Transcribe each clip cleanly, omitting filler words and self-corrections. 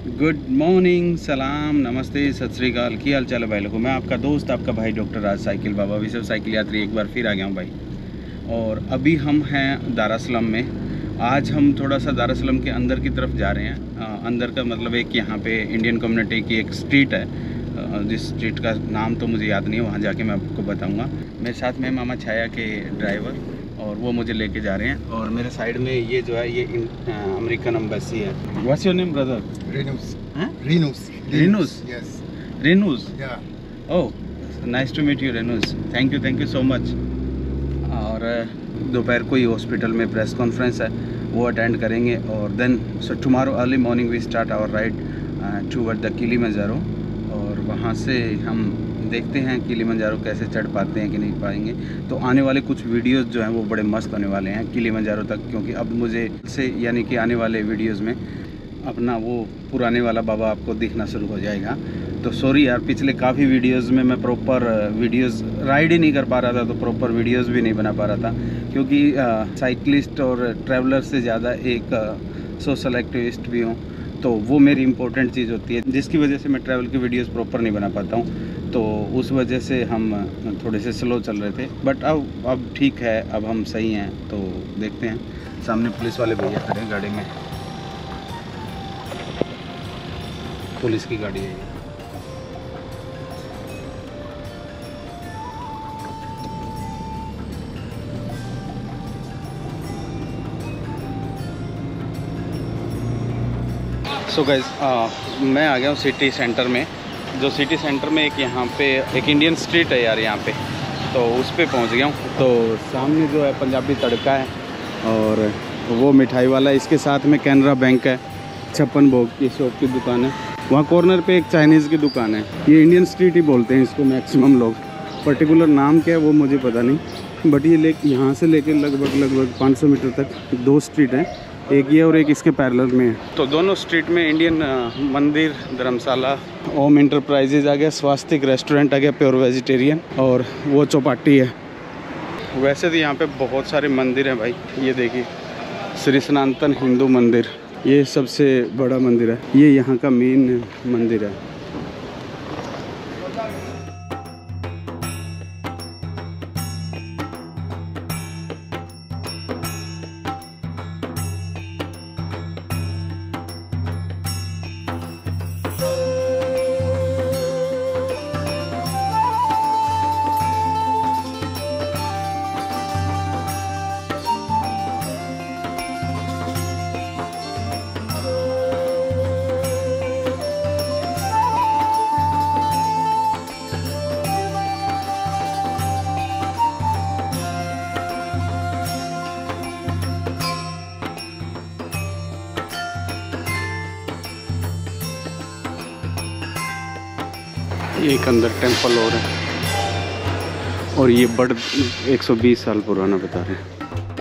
Good morning, सलाम, नमस्ते, सत श्री अकाल। की हाल चाल है भाई लोगों। मैं आपका दोस्त, आपका भाई डॉक्टर राज साइकिल बाबा विश्व साइकिल यात्री एक बार फिर आ गया हूँ भाई। और अभी हम हैं दारासलम में। आज हम थोड़ा सा दारासलम के अंदर की तरफ जा रहे हैं। अंदर का मतलब एक यहाँ पे इंडियन कम्युनिटी की एक स्ट्रीट है, जिस स्ट्रीट का नाम तो मुझे याद नहीं है, वहाँ जाके मैं आपको बताऊँगा। मेरे साथ में मामा छाया के ड्राइवर, और वो मुझे लेके जा रहे हैं। और मेरे साइड में ये जो है ये अमेरिकन एम्बेसी है। What's your name brother? Renus. Huh? Renus. Renus? Yes. Renus. Yeah. Oh, nice to meet you Renus. Thank you so much. और दोपहर को ही हॉस्पिटल में प्रेस कॉन्फ्रेंस है, वो अटेंड करेंगे। और then so tomorrow early morning we start our ride toward the Kilimanjaro. और वहाँ से हम देखते हैं किलिमंजारो कैसे चढ़ पाते हैं कि नहीं पाएंगे। तो आने वाले कुछ वीडियोस जो हैं वो बड़े मस्त होने वाले हैं किलिमंजारो तक, क्योंकि अब मुझे से यानी कि आने वाले वीडियोस में अपना वो पुराने वाला बाबा आपको दिखना शुरू हो जाएगा। तो सॉरी यार, पिछले काफ़ी वीडियोस में मैं प्रॉपर वीडियोस राइड ही नहीं कर पा रहा था, तो प्रॉपर वीडियोस भी नहीं बना पा रहा था, क्योंकि साइकिलिस्ट और ट्रैवलर से ज़्यादा एक सोशल एक्टिविस्ट भी हूँ। तो वो मेरी इंपॉर्टेंट चीज़ होती है, जिसकी वजह से मैं ट्रैवल की वीडियोस प्रॉपर नहीं बना पाता हूँ। तो उस वजह से हम थोड़े से स्लो चल रहे थे, बट अब ठीक है, अब हम सही हैं। तो देखते हैं। सामने पुलिस वाले भैया खड़े हैं गाड़ी में, पुलिस की गाड़ी है ये। सो गाइस, मैं आ गया हूँ सिटी सेंटर में। जो सिटी सेंटर में एक यहाँ पे एक इंडियन स्ट्रीट है यार यहाँ पे, तो उस पे पहुँच गया हूँ। तो सामने जो है पंजाबी तड़का है और वो मिठाई वाला है। इसके साथ में कैनरा बैंक है, 56 भोग की शॉप की दुकान है। वहाँ कॉर्नर पे एक चाइनीज़ की दुकान है। ये इंडियन स्ट्रीट ही बोलते हैं इसको मैक्सिमम लोग, पर्टिकुलर नाम क्या है वो मुझे पता नहीं। बट ये यहाँ से लेकर लगभग 500 मीटर तक 2 स्ट्रीट हैं, एक ये और एक इसके पैरेलल में है। तो दोनों स्ट्रीट में इंडियन मंदिर, धर्मशाला, ओम इंटरप्राइजेज आ गया, स्वास्तिक रेस्टोरेंट आ गया प्योर वेजिटेरियन, और वो चौपाटी है। वैसे तो यहाँ पे बहुत सारे मंदिर हैं भाई। ये देखिए, श्री सनातन हिंदू मंदिर, ये सबसे बड़ा मंदिर है, ये यहाँ का मेन मंदिर है। एक अंदर टेंपल और है, और ये बड़ 120 साल पुराना बता रहे हैं।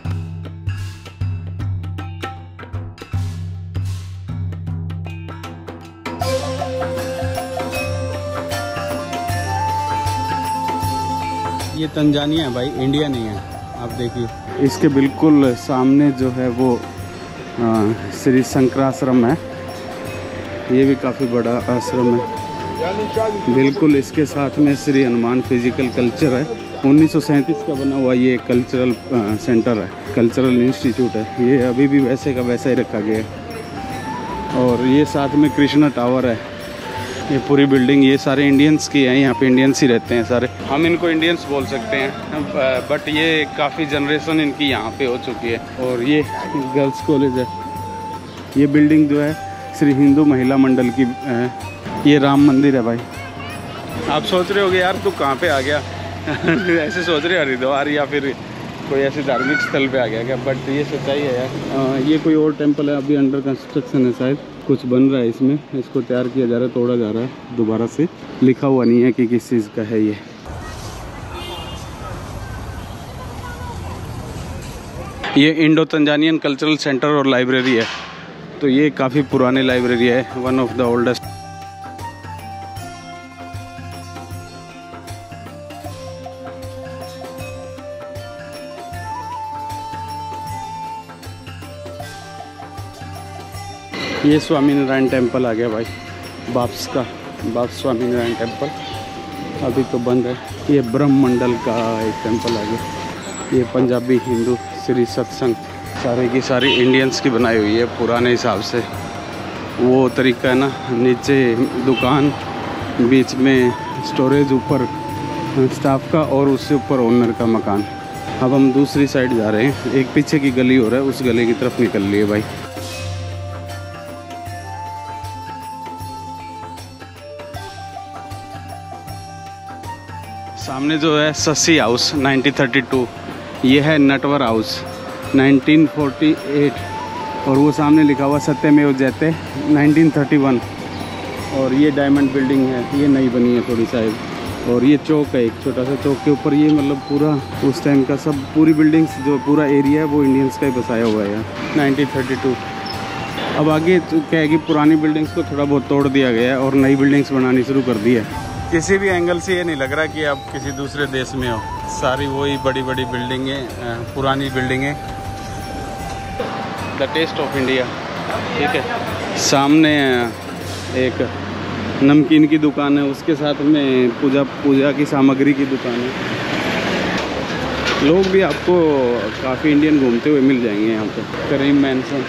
ये तंजानिया है भाई, इंडिया नहीं है। आप देखिए इसके बिल्कुल सामने जो है वो श्री शंकराश्रम है। ये भी काफ़ी बड़ा आश्रम है। बिल्कुल इसके साथ में श्री हनुमान फिजिकल कल्चर है, 1937 का बना हुआ ये कल्चरल सेंटर है, कल्चरल इंस्टीट्यूट है। ये अभी भी वैसे का वैसा ही रखा गया है। और ये साथ में कृष्णा टावर है। ये पूरी बिल्डिंग ये सारे इंडियंस की है, यहाँ पे इंडियंस ही रहते हैं सारे। हम इनको इंडियंस बोल सकते हैं, बट ये काफ़ी जनरेशन इनकी यहाँ पे हो चुकी है। और ये गर्ल्स कॉलेज है। ये बिल्डिंग जो है श्री हिंदू महिला मंडल की है। ये राम मंदिर है भाई। आप सोच रहे होगे यार तू कहाँ पे आ गया ऐसे सोच रहे हरिद्वार या फिर कोई ऐसे धार्मिक स्थल पे आ गया क्या? बट ये सच्चाई है यार। ये कोई और टेंपल है, अभी अंडर कंस्ट्रक्शन है, शायद कुछ बन रहा है इसमें, इसको तैयार किया जा रहा है, तोड़ा जा रहा है दोबारा से। लिखा हुआ नहीं है कि किस चीज़ का है ये। ये इंडो तंजानियन कल्चरल सेंटर और लाइब्रेरी है। तो ये काफ़ी पुरानी लाइब्रेरी है, वन ऑफ द ओल्डेस्ट। ये स्वामीनारायण टेम्पल आ गया भाई, बाप्स का, बाप्स स्वामीनारायण टेम्पल अभी तो बंद है। ये ब्रह्म मंडल का एक टेम्पल आ गया। ये पंजाबी हिंदू श्री सत्संग, सारे की सारी इंडियंस की बनाई हुई है पुराने हिसाब से। वो तरीका है ना, नीचे दुकान, बीच में स्टोरेज, ऊपर स्टाफ का और उससे ऊपर ओनर का मकान। अब हम दूसरी साइड जा रहे हैं, एक पीछे की गली हो रहा है, उस गली की तरफ निकल लिए भाई। सामने जो है सस्सी हाउस 1932, ये है नटवर हाउस 1948, और वो सामने लिखा हुआ सत्यमेव जयते 1931। और ये डायमंड बिल्डिंग है, ये नई बनी है थोड़ी साइड। और ये चौक है, एक छोटा सा चौक के ऊपर, ये मतलब पूरा उस टाइम का सब, पूरी बिल्डिंग्स जो पूरा एरिया है वो इंडियंस का ही बसाया हुआ है 1932। अब आगे तो क्या है कि पुरानी बिल्डिंग्स को थोड़ा बहुत तोड़ दिया गया है और नई बिल्डिंग्स बनानी शुरू कर दी है। किसी भी एंगल से ये नहीं लग रहा कि आप किसी दूसरे देश में हो, सारी वही बड़ी बड़ी बिल्डिंगें, पुरानी बिल्डिंगें, द टेस्ट ऑफ इंडिया। ठीक है, सामने एक नमकीन की दुकान है, उसके साथ में पूजा की सामग्री की दुकान है। लोग भी आपको काफ़ी इंडियन घूमते हुए मिल जाएंगे यहाँ पे। करीम मैंसन,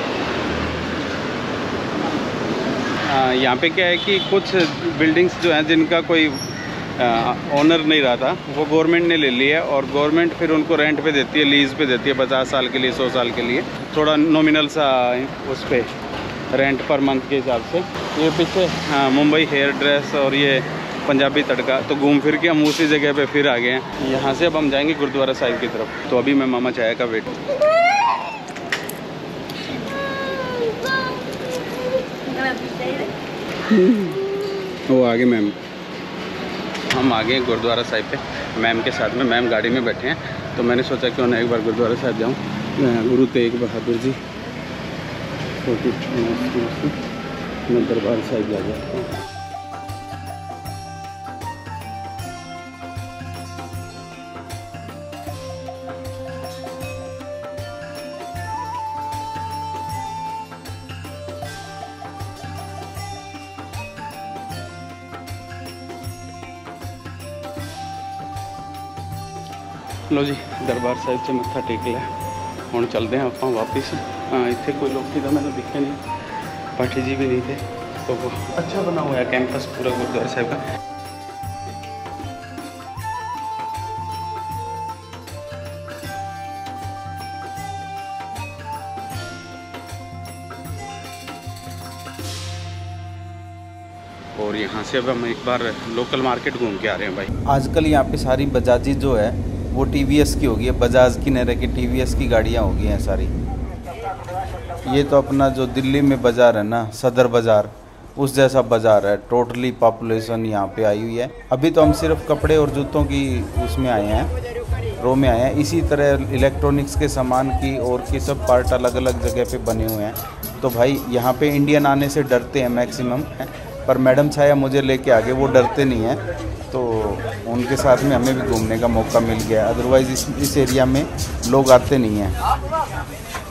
यहाँ पे क्या है कि कुछ बिल्डिंग्स जो हैं जिनका कोई ओनर नहीं रहा था, वो गवर्नमेंट ने ले लिया है और गवर्नमेंट फिर उनको रेंट पे देती है, लीज़ पे देती है 50 साल के लिए, 100 साल के लिए, थोड़ा नॉमिनल सा उस पर रेंट पर मंथ के हिसाब से। ये पीछे मुंबई हेयर ड्रेस और ये पंजाबी तड़का, तो घूम फिर के हम उसी जगह पे फिर आ गए हैं। यहाँ से अब हम जाएंगे गुरुद्वारा साहिब की तरफ। तो अभी मैं मामा चाय का वेट, वो आगे मैम, हम आ गए गुरुद्वारा साहिब पे मैम के साथ में। मैम गाड़ी में बैठे हैं, तो मैंने सोचा क्यों ना एक बार गुरुद्वारा साहिब जाऊँ। गुरु तेग बहादुर जी मैं दरबार साहिब जा जाता हूँ। लो जी, दरबार साहिब से मत्था टेक लिया, हम चलते हैं आप वापस। इतने कोई लोग तो मैंने दिखे नहीं, पाठी जी भी नहीं थे, तो वो अच्छा बना हुआ है कैंपस पूरा गुरुद्वारा साहिब का। और यहाँ से अब हम एक बार लोकल मार्केट घूम के आ रहे हैं भाई। आजकल यहाँ पे सारी बजाजी जो है वो टीवीएस की हो गई है, बजाज की नहीं रह के टीवीएस की गाड़ियाँ हो गई हैं सारी। ये तो अपना जो दिल्ली में बाज़ार है ना, सदर बाज़ार, उस जैसा बाज़ार है। टोटली पॉपुलेशन यहाँ पे आई हुई है। अभी तो हम सिर्फ कपड़े और जूतों की उसमें आए हैं, रो में आए हैं। इसी तरह इलेक्ट्रॉनिक्स के सामान की और की सब पार्ट अलग अलग जगह पे बने हुए हैं। तो भाई यहाँ पे इंडियन आने से डरते हैं मैक्सिमम, पर मैडम छाया मुझे लेके आगे, वो डरते नहीं हैं, तो उनके साथ में हमें भी घूमने का मौका मिल गया। अदरवाइज़ इस एरिया में लोग आते नहीं हैं।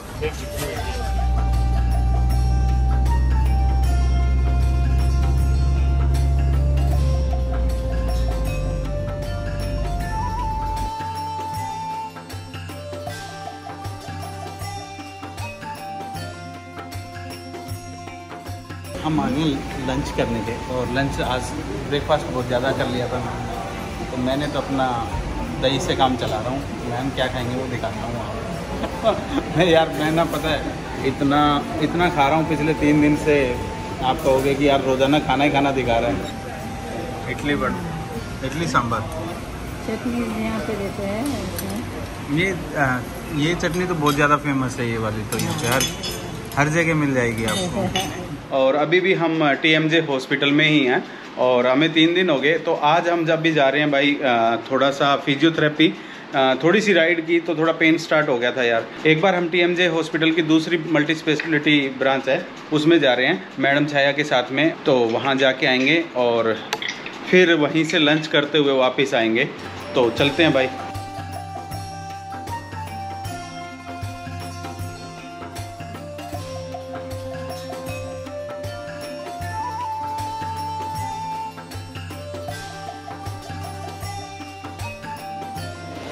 हम आ गए लंच करने के, और लंच आज ब्रेकफास्ट बहुत ज़्यादा कर लिया था मैंने, तो मैंने तो अपना दही से काम चला रहा हूँ। मैम क्या खाएंगे वो दिखाता हूँ आपको। मैं यार, मैं ना पता है इतना खा रहा हूँ पिछले 3 दिन से, आप कहोगे कि यार रोज़ाना खाना ही खाना दिखा रहा है। इडली सांभर, चटनी यहाँ पे देते हैं। ये चटनी तो बहुत ज़्यादा फेमस है, ये वाली तो यहाँ पे हर जगह मिल जाएगी आपको। और अभी भी हम TMJ हॉस्पिटल में ही हैं, और हमें 3 दिन हो गए। तो आज हम जब भी जा रहे हैं भाई, थोड़ा सा फिजियोथेरेपी, थोड़ी सी राइड की, तो थोड़ा पेन स्टार्ट हो गया था यार। एक बार हम TMJ हॉस्पिटल की दूसरी मल्टी स्पेशलिटी ब्रांच है, उसमें जा रहे हैं मैडम छाया के साथ में। तो वहाँ जाके आएंगे और फिर वहीं से लंच करते हुए वापस आएंगे। तो चलते हैं भाई।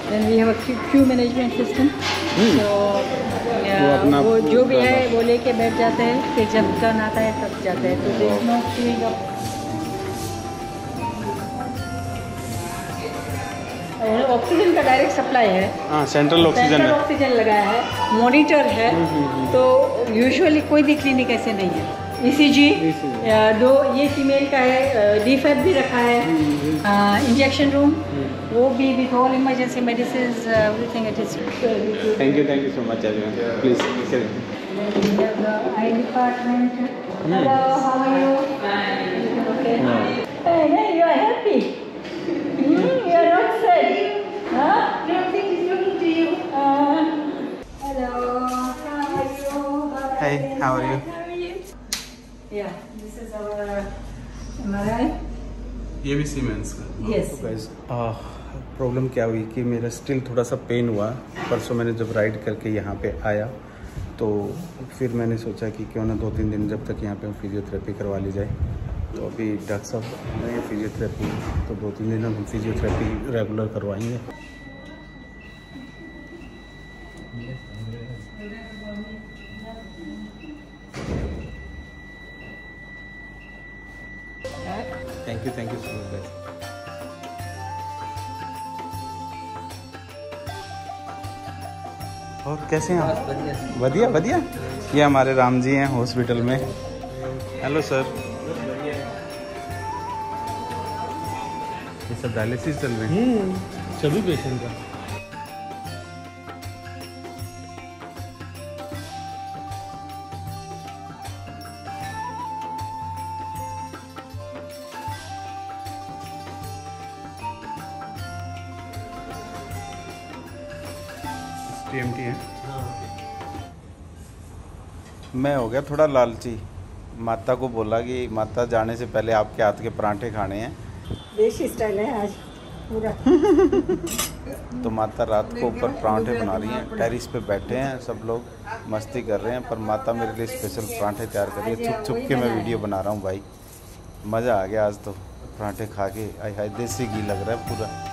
Then we have a queue management system. So अपना वो जो भी है वो लेके बैठ जाते हैं, फिर जब टर्न आता है तब जाते हैं। तो there is no queuing up. Oxygen का डायरेक्ट सप्लाई है। हाँ, सेंट्रल ऑक्सीजन लगाया है, मॉनिटर है। तो यूजुअली कोई भी क्लिनिक ऐसे नहीं है। ECG दो, ये फीमेल का है, डीफैब भी रखा है, इंजेक्शन रूम वो भी with all emergency medicine everything it is. Thank you so much please. Eye department. Hello, how are you? Okay, you are happy, you are not sad, हाँ? Everything is looking to you. Hello, how are you? Hey, how are you? Yeah, this is our MRI. ये भी siemens का। Yes. Problem क्या हुई कि मेरा still थोड़ा सा पेन हुआ। परसों मैंने जब राइड करके यहाँ पे आया तो फिर मैंने सोचा कि क्यों ना 2-3 दिन जब तक यहाँ पे फिजियोथेरेपी करवा ली जाए। तो अभी डॉक्टर साहब ने फिजियोथेरेपी, तो 2-3 दिन हम फिजियोथेरेपी रेगुलर करवाएंगे। Thank you so much. और कैसे हैं आप? बढ़िया बढ़िया। ये हमारे राम जी हैं हॉस्पिटल में। Hello sir. ये सब डायलिसिस चल रहे हैं सभी पेशेंट का। TMT है। मैं हो गया थोड़ा लालची। माता को बोला कि माता जाने से पहले आपके हाथ के परांठे खाने हैं। देशी स्टाइल है आज पूरा। तो माता रात को ऊपर परांठे बना रही हैं, टेरिस पे बैठे हैं, सब लोग मस्ती कर रहे हैं, पर माता मेरे लिए स्पेशल परांठे तैयार कर रही है। छुप छुप के मैं वीडियो बना रहा हूँ भाई। मज़ा आ गया आज तो परांठे खा के। आय हाय, देसी घी लग रहा है पूरा।